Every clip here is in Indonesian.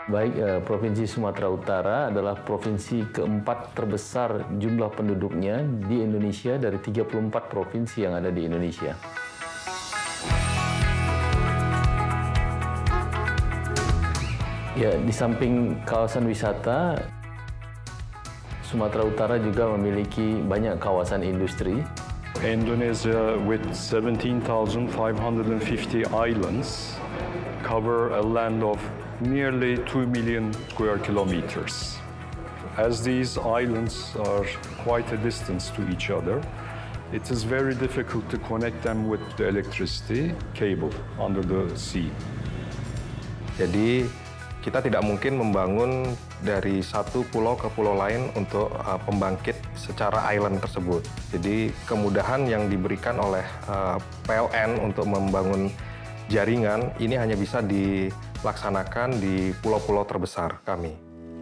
Baik, Provinsi Sumatera Utara adalah provinsi keempat terbesar jumlah penduduknya di Indonesia dari 34 provinsi yang ada di Indonesia. Ya, di samping kawasan wisata, Sumatera Utara juga memiliki banyak kawasan industri. Indonesia with 17,550 islands cover a land of nearly 2 million square kilometers. As these islands are quite a distance to each other, it is very difficult to connect them with the electricity cable under the sea. Jadi kita tidak mungkin membangun dari satu pulau ke pulau lain untuk pembangkit secara island tersebut. Jadi kemudahan yang diberikan oleh PLN untuk membangun jaringan ini hanya bisa dilaksanakan di pulau-pulau terbesar kami.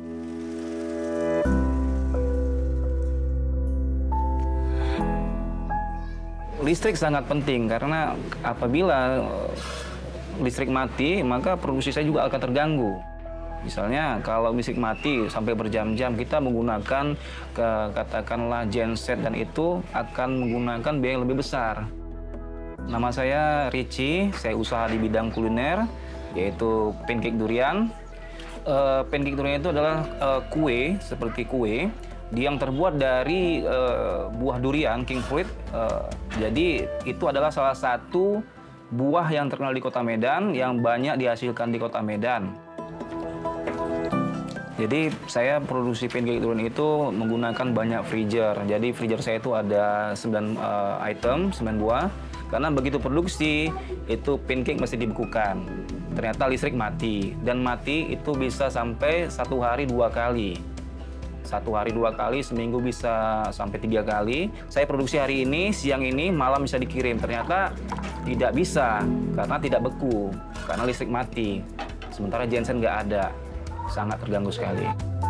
Listrik sangat penting karena apabila listrik mati, maka produksi saya juga akan terganggu. Misalnya kalau listrik mati sampai berjam-jam, kita menggunakan katakanlah genset dan itu akan menggunakan biaya yang lebih besar. Nama saya Richie, saya usaha di bidang kuliner, yaitu pancake durian. Pancake durian itu adalah kue, seperti kue, yang terbuat dari buah durian, king fruit. Jadi itu adalah salah satu buah yang terkenal di Kota Medan, yang banyak dihasilkan di Kota Medan. Jadi saya produksi pancake durian itu menggunakan banyak freezer. Jadi freezer saya itu ada 9 item, 9 buah. Karena begitu produksi, itu pancake mesti dibekukan. Ternyata listrik mati. Dan mati itu bisa sampai 1 hari 2 kali. 1 hari 2 kali, seminggu bisa sampai 3 kali. Saya produksi hari ini, siang ini, malam bisa dikirim. Ternyata tidak bisa, karena tidak beku. Karena listrik mati. Sementara genset nggak ada. Sangat terganggu sekali.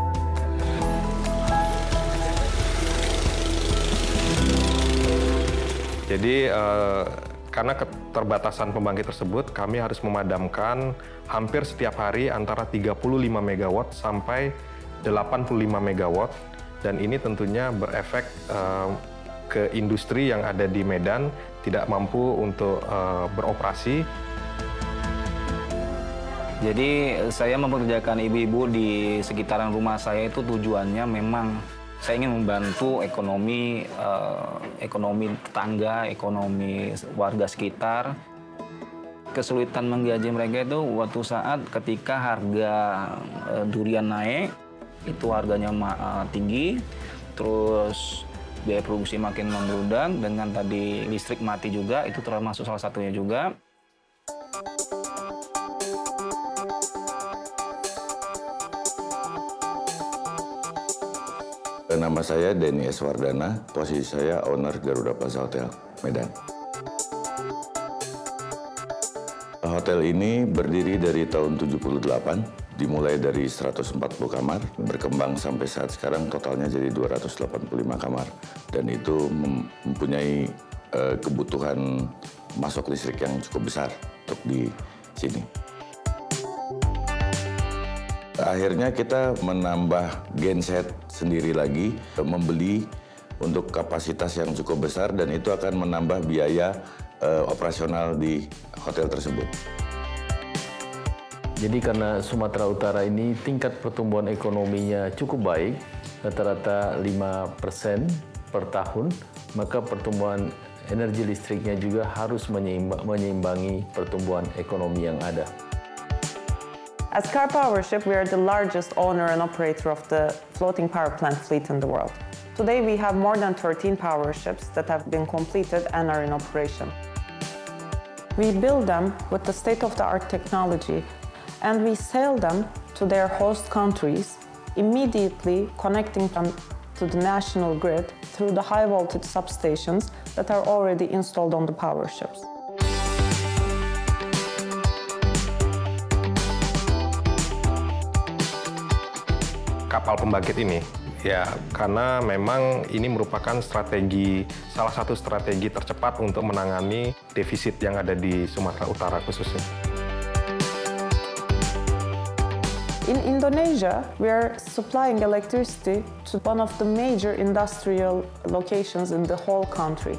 Jadi karena keterbatasan pembangkit tersebut, kami harus memadamkan hampir setiap hari antara 35 MW sampai 85 MW. Dan ini tentunya berefek ke industri yang ada di Medan, tidak mampu untuk beroperasi. Jadi saya mempekerjakan ibu-ibu di sekitaran rumah saya itu tujuannya memang saya ingin membantu ekonomi tetangga, ekonomi warga sekitar. Kesulitan menggaji mereka itu waktu saat ketika harga durian naik, itu harganya tinggi, terus biaya produksi makin membludak, dengan tadi listrik mati juga, itu termasuk salah satunya juga. Nama saya Denny S. Wardana, posisi saya owner Garuda Plaza Hotel, Medan. Hotel ini berdiri dari tahun 78, dimulai dari 140 kamar, berkembang sampai saat sekarang totalnya jadi 285 kamar. Dan itu mempunyai kebutuhan masuk listrik yang cukup besar untuk di sini. Akhirnya kita menambah genset sendiri lagi, membeli untuk kapasitas yang cukup besar, dan itu akan menambah biaya operasional di hotel tersebut. Jadi karena Sumatera Utara ini tingkat pertumbuhan ekonominya cukup baik, rata-rata 5% per tahun, maka pertumbuhan energi listriknya juga harus menyeimbangi pertumbuhan ekonomi yang ada. As Car Powership, we are the largest owner and operator of the floating power plant fleet in the world. Today, we have more than 13 power ships that have been completed and are in operation. We build them with the state-of-the-art technology, and we sell them to their host countries, immediately connecting them to the national grid through the high-voltage substations that are already installed on the power ships. Kapal pembangkit ini, ya karena memang ini merupakan salah satu strategi tercepat untuk menangani defisit yang ada di Sumatera Utara khususnya. In Indonesia, we are supplying electricity to one of the major industrial locations in the whole country.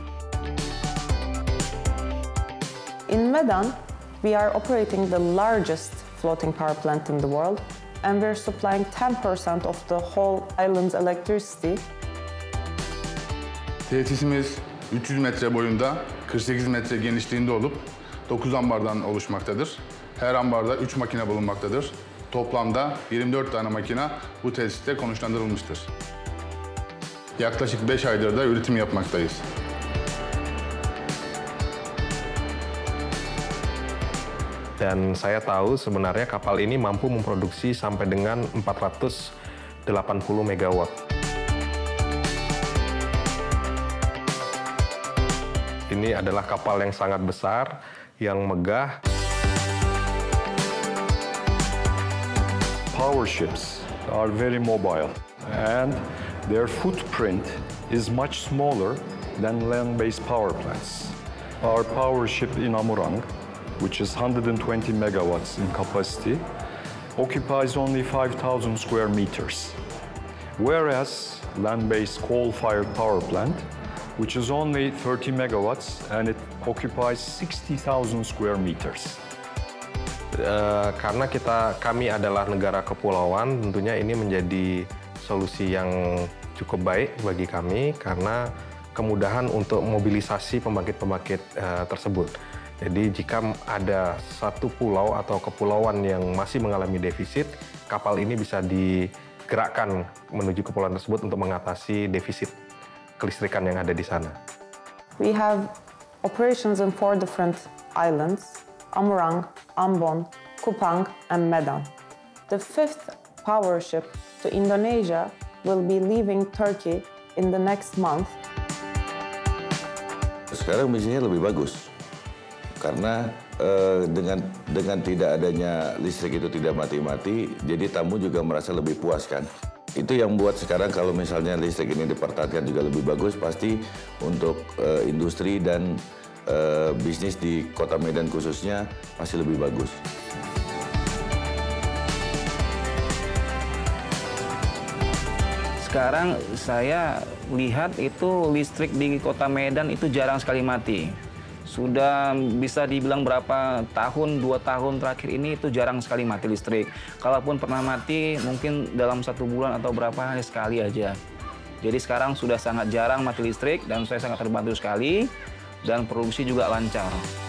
In Medan, we are operating the largest floating power plant in the world, and we're supplying 10% of the whole island's electricity. Tesisimiz 300 metre boyunda, 48 metre genişliğinde olup 9 ambardan oluşmaktadır. Her ambarda 3 makine bulunmaktadır. Toplamda 24 tane makine bu tesiste konuşlandırılmıştır. Yaklaşık 5 aydır da üretim yapmaktayız. Dan saya tahu sebenarnya kapal ini mampu memproduksi sampai dengan 480 megawatt. Ini adalah kapal yang sangat besar, yang megah. Power ships are very mobile and their footprint is much smaller than land-based power plants. Our power ship in Amurang, which is 120 megawatts in capacity, occupies only 5,000 square meters, whereas land-based coal-fired power plant, which is only 30 megawatts and it occupies 60,000 square meters. Karena kami adalah negara kepulauan, tentunya ini menjadi solusi yang cukup baik bagi kami karena kemudahan untuk mobilisasi pembangkit-pembangkit tersebut. Jadi jika ada satu pulau atau kepulauan yang masih mengalami defisit, kapal ini bisa digerakkan menuju kepulauan tersebut untuk mengatasi defisit kelistrikan yang ada di sana. We have operations in 4 different islands: Amurang, Ambon, Kupang, and Medan. The 5th power ship to Indonesia will be leaving Turkey in the next month. Sekarang bisnisnya lebih bagus karena dengan tidak adanya listrik itu tidak mati-mati, jadi tamu juga merasa lebih puas kan. Itu yang buat sekarang kalau misalnya listrik ini dipertahankan juga lebih bagus, pasti untuk industri dan bisnis di Kota Medan khususnya masih lebih bagus. Sekarang saya lihat itu listrik di Kota Medan itu jarang sekali mati. Sudah bisa dibilang berapa tahun, 2 tahun terakhir ini itu jarang sekali mati listrik. Kalaupun pernah mati mungkin dalam 1 bulan atau berapa hanya sekali aja. Jadi sekarang sudah sangat jarang mati listrik dan saya sangat terbantu sekali. Dan produksi juga lancar.